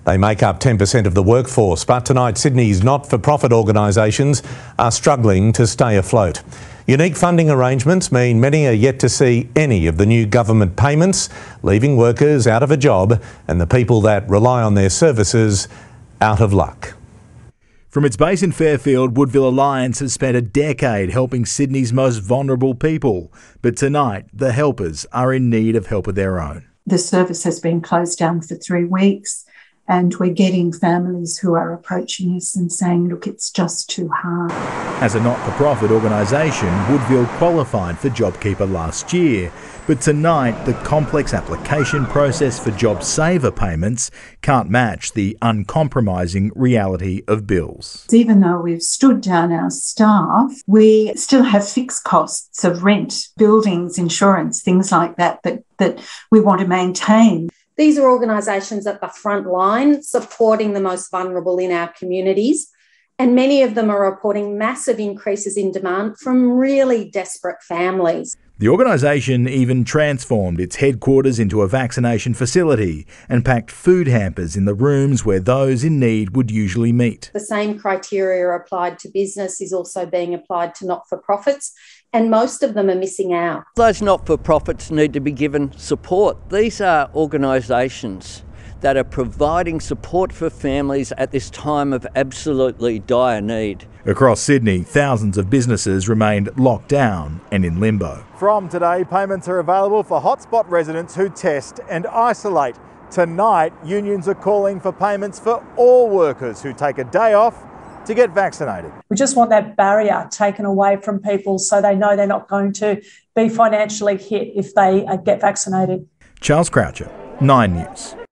They make up 10% of the workforce, but tonight Sydney's not-for-profit organisations are struggling to stay afloat. Unique funding arrangements mean many are yet to see any of the new government payments, leaving workers out of a job and the people that rely on their services out of luck. From its base in Fairfield, Woodville Alliance has spent a decade helping Sydney's most vulnerable people. But tonight, the helpers are in need of help of their own. The service has been closed down for 3 weeks, and we're getting families who are approaching us and saying, look, it's just too hard. As a not-for-profit organisation, Woodville qualified for JobKeeper last year. But tonight, the complex application process for JobSaver payments can't match the uncompromising reality of bills. Even though we've stood down our staff, we still have fixed costs of rent, buildings, insurance, things like that we want to maintain. These are organisations at the front line supporting the most vulnerable in our communities, and many of them are reporting massive increases in demand from really desperate families. The organisation even transformed its headquarters into a vaccination facility and packed food hampers in the rooms where those in need would usually meet. The same criteria applied to business is also being applied to not-for-profits, and most of them are missing out. Those not-for-profits need to be given support. These are organisations that are providing support for families at this time of absolutely dire need. Across Sydney, thousands of businesses remained locked down and in limbo. From today, payments are available for hotspot residents who test and isolate. Tonight, unions are calling for payments for all workers who take a day off to get vaccinated. We just want that barrier taken away from people so they know they're not going to be financially hit if they get vaccinated. Charles Croucher, 9 News.